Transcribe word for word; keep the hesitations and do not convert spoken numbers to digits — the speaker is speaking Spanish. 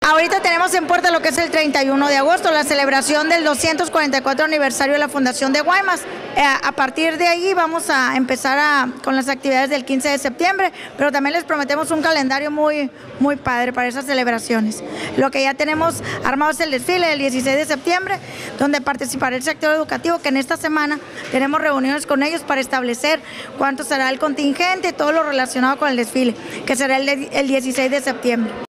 Ahorita tenemos en puerta lo que es el treinta y uno de agosto, la celebración del doscientos cuarenta y cuatro aniversario de la Fundación de Guaymas. Eh, a partir de ahí vamos a empezar a, con las actividades del quince de septiembre, pero también les prometemos un calendario muy, muy padre para esas celebraciones. Lo que ya tenemos armado es el desfile del dieciséis de septiembre, donde participará el sector educativo, que en esta semana tenemos reuniones con ellos para establecer cuánto será el contingente y todo lo relacionado con el desfile, que será el, el dieciséis de septiembre.